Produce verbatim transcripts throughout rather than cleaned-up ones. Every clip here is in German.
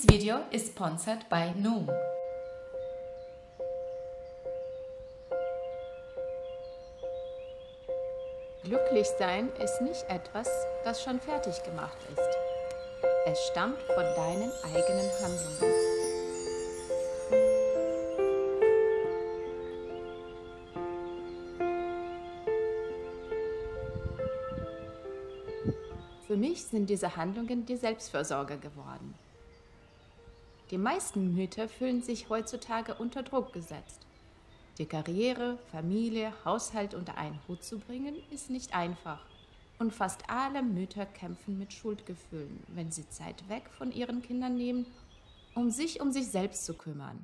video is sponsored by Noom. Glücklich sein ist nicht etwas, das schon fertig gemacht ist. Es stammt von deinen eigenen Handlungen. Für mich sind diese Handlungen die Selbstfürsorge geworden. Die meisten Mütter fühlen sich heutzutage unter Druck gesetzt. Die Karriere, Familie, Haushalt unter einen Hut zu bringen, ist nicht einfach. Und fast alle Mütter kämpfen mit Schuldgefühlen, wenn sie Zeit weg von ihren Kindern nehmen, um sich um sich selbst zu kümmern.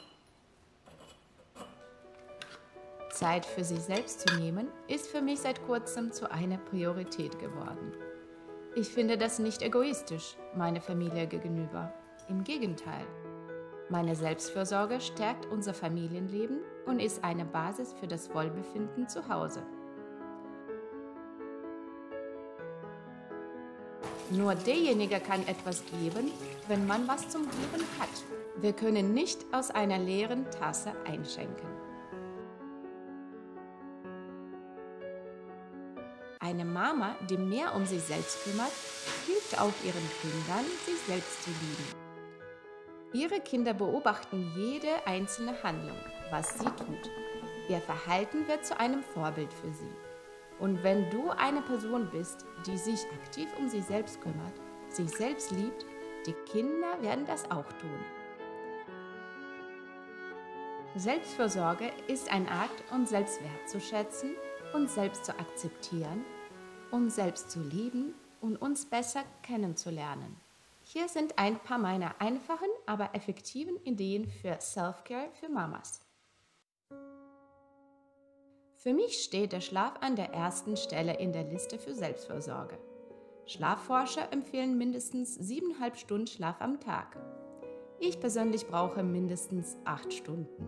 Zeit für sich selbst zu nehmen, ist für mich seit kurzem zu einer Priorität geworden. Ich finde das nicht egoistisch, meiner Familie gegenüber. Im Gegenteil. Meine Selbstfürsorge stärkt unser Familienleben und ist eine Basis für das Wohlbefinden zu Hause. Nur derjenige kann etwas geben, wenn man was zum Geben hat. Wir können nicht aus einer leeren Tasse einschenken. Eine Mama, die mehr um sich selbst kümmert, hilft auch ihren Kindern, sich selbst zu lieben. Ihre Kinder beobachten jede einzelne Handlung, was sie tut. Ihr Verhalten wird zu einem Vorbild für sie. Und wenn du eine Person bist, die sich aktiv um sich selbst kümmert, sich selbst liebt, die Kinder werden das auch tun. Selbstfürsorge ist ein Akt, uns selbst wertzuschätzen, uns selbst zu akzeptieren, uns selbst zu lieben und uns besser kennenzulernen. Hier sind ein paar meiner einfachen, aber effektiven Ideen für Self-Care für Mamas. Für mich steht der Schlaf an der ersten Stelle in der Liste für Selbstfürsorge. Schlafforscher empfehlen mindestens siebeneinhalb Stunden Schlaf am Tag. Ich persönlich brauche mindestens acht Stunden.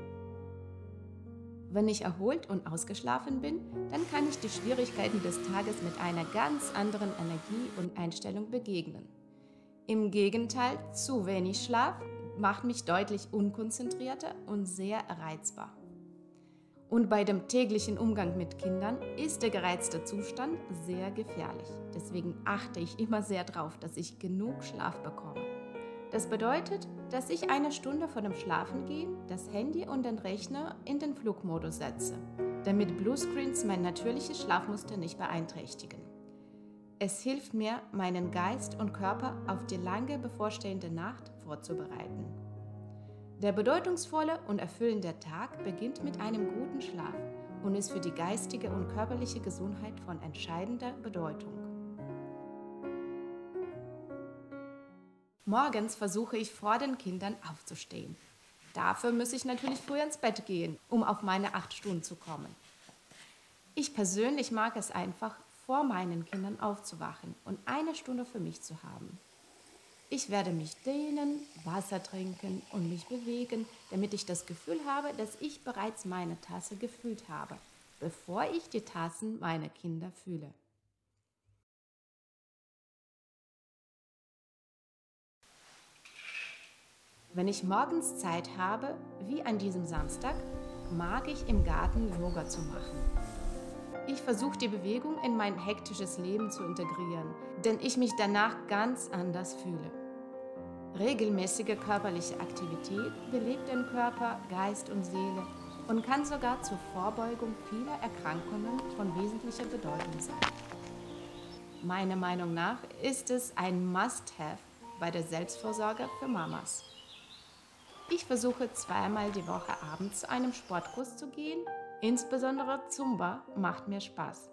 Wenn ich erholt und ausgeschlafen bin, dann kann ich die Schwierigkeiten des Tages mit einer ganz anderen Energie und Einstellung begegnen. Im Gegenteil, zu wenig Schlaf macht mich deutlich unkonzentrierter und sehr reizbar. Und bei dem täglichen Umgang mit Kindern ist der gereizte Zustand sehr gefährlich. Deswegen achte ich immer sehr darauf, dass ich genug Schlaf bekomme. Das bedeutet, dass ich eine Stunde vor dem Schlafengehen das Handy und den Rechner in den Flugmodus setze, damit Bluescreens mein natürliches Schlafmuster nicht beeinträchtigen. Es hilft mir, meinen Geist und Körper auf die lange bevorstehende Nacht vorzubereiten. Der bedeutungsvolle und erfüllende Tag beginnt mit einem guten Schlaf und ist für die geistige und körperliche Gesundheit von entscheidender Bedeutung. Morgens versuche ich vor den Kindern aufzustehen. Dafür muss ich natürlich früh ins Bett gehen, um auf meine acht Stunden zu kommen. Ich persönlich mag es einfach, vor meinen Kindern aufzuwachen und eine Stunde für mich zu haben. Ich werde mich dehnen, Wasser trinken und mich bewegen, damit ich das Gefühl habe, dass ich bereits meine Tasse gefüllt habe, bevor ich die Tassen meiner Kinder fülle. Wenn ich morgens Zeit habe, wie an diesem Samstag, mag ich im Garten Yoga zu machen. Ich versuche die Bewegung in mein hektisches Leben zu integrieren, denn ich mich danach ganz anders fühle. Regelmäßige körperliche Aktivität belebt den Körper, Geist und Seele und kann sogar zur Vorbeugung vieler Erkrankungen von wesentlicher Bedeutung sein. Meiner Meinung nach ist es ein Must-Have bei der Selbstfürsorge für Mamas. Ich versuche zweimal die Woche abends zu einem Sportkurs zu gehen. Insbesondere Zumba macht mir Spaß.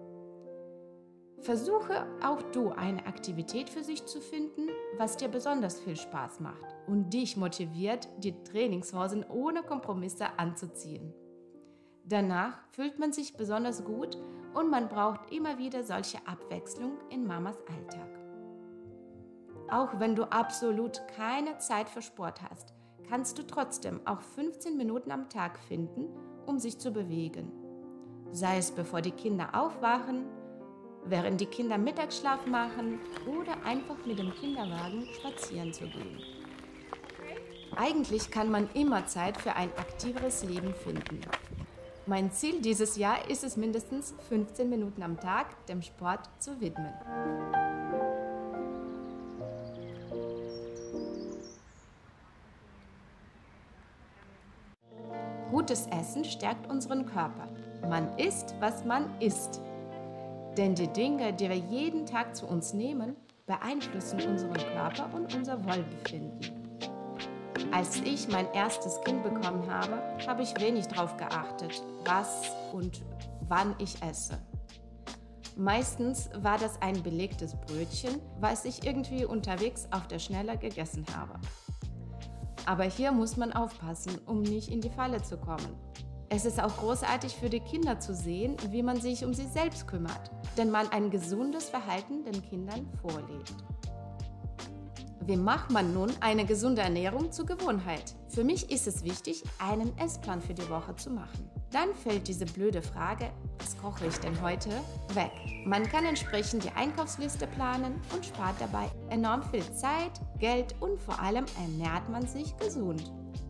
Versuche auch du eine Aktivität für sich zu finden, was dir besonders viel Spaß macht und dich motiviert, die Trainingshosen ohne Kompromisse anzuziehen. Danach fühlt man sich besonders gut und man braucht immer wieder solche Abwechslung in Mamas Alltag. Auch wenn du absolut keine Zeit für Sport hast, kannst du trotzdem auch fünfzehn Minuten am Tag finden, um sich zu bewegen. Sei es bevor die Kinder aufwachen während die Kinder Mittagsschlaf machen oder einfach mit dem Kinderwagen spazieren zu gehen. Eigentlich kann man immer Zeit für ein aktiveres Leben finden. Mein Ziel dieses Jahr ist es, mindestens fünfzehn Minuten am Tag dem Sport zu widmen. Gutes Essen stärkt unseren Körper. Man isst, was man isst. Denn die Dinge, die wir jeden Tag zu uns nehmen, beeinflussen unseren Körper und unser Wohlbefinden. Als ich mein erstes Kind bekommen habe, habe ich wenig darauf geachtet, was und wann ich esse. Meistens war das ein belegtes Brötchen, was ich irgendwie unterwegs auf der Schnelle gegessen habe. Aber hier muss man aufpassen, um nicht in die Falle zu kommen. Es ist auch großartig für die Kinder zu sehen, wie man sich um sie selbst kümmert, denn man ein gesundes Verhalten den Kindern vorlebt. Wie macht man nun eine gesunde Ernährung zur Gewohnheit? Für mich ist es wichtig, einen Essplan für die Woche zu machen. Dann fällt diese blöde Frage, was koche ich denn heute, weg. Man kann entsprechend die Einkaufsliste planen und spart dabei enorm viel Zeit, Geld und vor allem ernährt man sich gesund.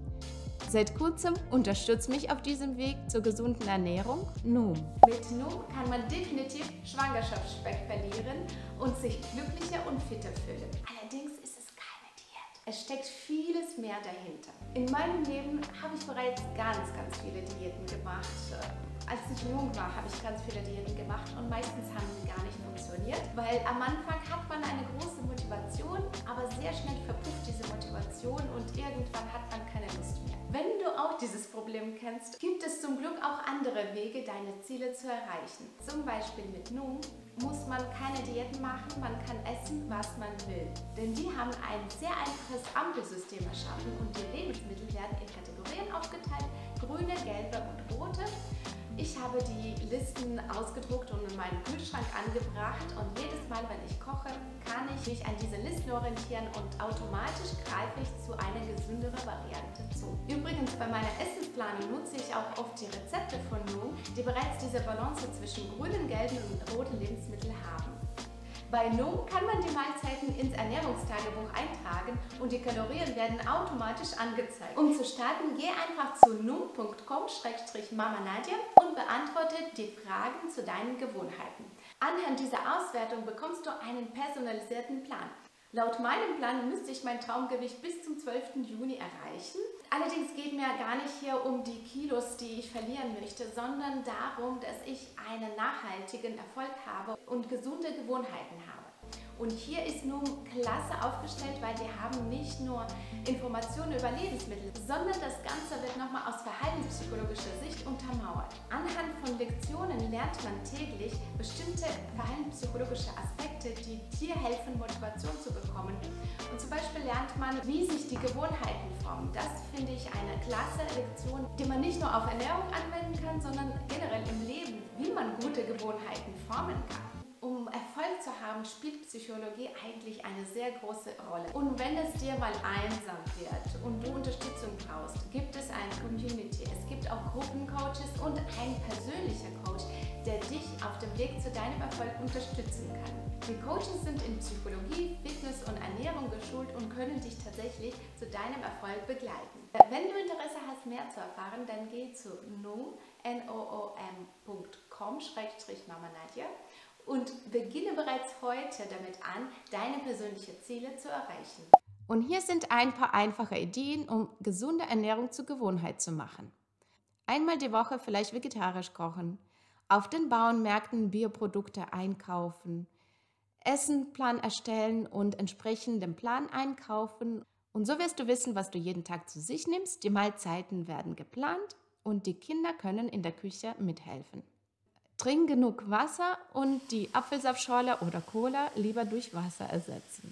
Seit kurzem unterstützt mich auf diesem Weg zur gesunden Ernährung Noom. Mit Noom kann man definitiv Schwangerschaftsspeck verlieren und sich glücklicher und fitter fühlen. Allerdings ist es keine Diät. Es steckt vieles mehr dahinter. In meinem Leben habe ich bereits ganz, ganz viele Diäten gemacht. Als ich jung war, habe ich ganz viele Diäten gemacht und meistens haben sie gar nicht funktioniert, weil am Anfang hat man eine große Motivation, aber sehr schnell verpufft diese Motivation und irgendwann hat man keine Lust mehr. Wenn du auch dieses Problem kennst, gibt es zum Glück auch andere Wege, deine Ziele zu erreichen. Zum Beispiel mit Noom muss man keine Diäten machen, man kann essen, was man will. Denn die haben ein sehr einfaches Ampelsystem erschaffen und die Lebensmittel werden in Kategorien aufgeteilt, grüne, gelbe und rote. Ich habe die Listen ausgedruckt und in meinen Kühlschrank angebracht und jedes Mal, wenn ich koche, kann ich mich an diese Listen orientieren und automatisch greife ich zu einer gesünderen Variante zu. Übrigens, bei meiner Essensplanung nutze ich auch oft die Rezepte von Noom, die bereits diese Balance zwischen grünen, gelben und roten Lebensmitteln haben. Bei Noom kann man die Mahlzeiten ins Ernährungstagebuch eintragen und die Kalorien werden automatisch angezeigt. Um zu starten, geh einfach zu noom punkt com Schrägstrich Mama Nadja und beantworte die Fragen zu deinen Gewohnheiten. Anhand dieser Auswertung bekommst du einen personalisierten Plan. Laut meinem Plan müsste ich mein Traumgewicht bis zum zwölften Juni erreichen. Allerdings geht mir gar nicht hier um die Kilos, die ich verlieren möchte, sondern darum, dass ich einen nachhaltigen Erfolg habe und gesunde Gewohnheiten habe. Und hier ist Noom klasse aufgestellt, weil die haben nicht nur Informationen über Lebensmittel, sondern das Ganze wird nochmal aus verhaltenspsychologischer Sicht untermauert. Anhand von Lektionen lernt man täglich bestimmte verhaltenspsychologische Aspekte, die dir helfen, Motivation zu bekommen. Und zum Beispiel lernt man, wie sich die Gewohnheiten formen. Das finde ich eine klasse Lektion, die man nicht nur auf Ernährung anwenden kann, sondern generell im Leben, wie man gute Gewohnheiten formen kann. Um Erfolg zu haben, spielt Psychologie eigentlich eine sehr große Rolle. Und wenn es dir mal einsam wird und du Unterstützung brauchst, gibt es eine Community. Es gibt auch Gruppencoaches und einen persönlicher Coach, der dich auf dem Weg zu deinem Erfolg unterstützen kann. Die Coaches sind in Psychologie, Fitness und Ernährung geschult und können dich tatsächlich zu deinem Erfolg begleiten. Wenn du Interesse hast, mehr zu erfahren, dann geh zu noom punkt com Schrägstrich Mama Nadja und beginne bereits heute damit an, deine persönlichen Ziele zu erreichen. Und hier sind ein paar einfache Ideen, um gesunde Ernährung zur Gewohnheit zu machen. Einmal die Woche vielleicht vegetarisch kochen, auf den Bauernmärkten Bioprodukte einkaufen, Essenplan erstellen und entsprechend den Plan einkaufen. Und so wirst du wissen, was du jeden Tag zu sich nimmst. Die Mahlzeiten werden geplant und die Kinder können in der Küche mithelfen. Trink genug Wasser und die Apfelsaftschorle oder Cola lieber durch Wasser ersetzen.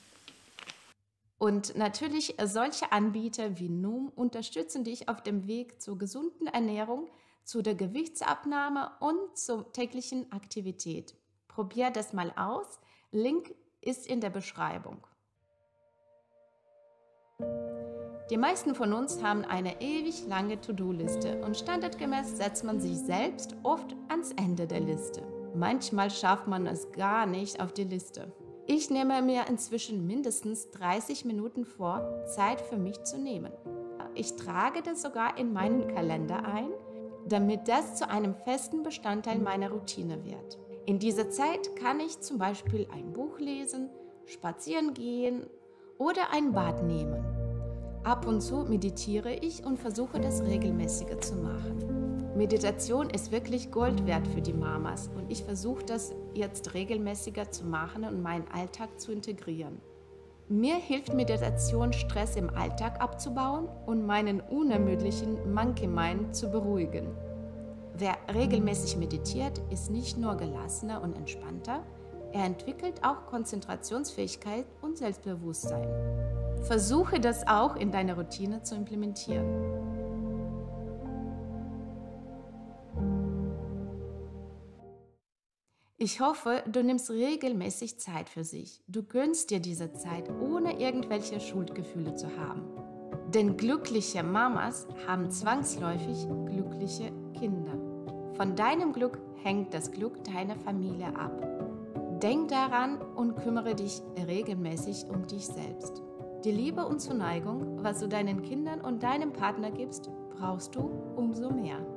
Und natürlich, solche Anbieter wie Noom unterstützen dich auf dem Weg zur gesunden Ernährung, zu der Gewichtsabnahme und zur täglichen Aktivität. Probier das mal aus. Link ist in der Beschreibung. Die meisten von uns haben eine ewig lange To-Do-Liste und standardgemäß setzt man sich selbst oft ans Ende der Liste. Manchmal schafft man es gar nicht auf die Liste. Ich nehme mir inzwischen mindestens dreißig Minuten vor, Zeit für mich zu nehmen. Ich trage das sogar in meinen Kalender ein, damit das zu einem festen Bestandteil meiner Routine wird. In dieser Zeit kann ich zum Beispiel ein Buch lesen, spazieren gehen oder ein Bad nehmen. Ab und zu meditiere ich und versuche das regelmäßiger zu machen. Meditation ist wirklich Gold wert für die Mamas und ich versuche das jetzt regelmäßiger zu machen und meinen Alltag zu integrieren. Mir hilft Meditation, Stress im Alltag abzubauen und meinen unermüdlichen Monkey Mind zu beruhigen. Wer regelmäßig meditiert, ist nicht nur gelassener und entspannter, er entwickelt auch Konzentrationsfähigkeit und Selbstbewusstsein. Versuche das auch in deine Routine zu implementieren. Ich hoffe, du nimmst regelmäßig Zeit für sich. Du gönnst dir diese Zeit, ohne irgendwelche Schuldgefühle zu haben. Denn glückliche Mamas haben zwangsläufig glückliche Kinder. Von deinem Glück hängt das Glück deiner Familie ab. Denk daran und kümmere dich regelmäßig um dich selbst. Die Liebe und Zuneigung, was du deinen Kindern und deinem Partner gibst, brauchst du umso mehr.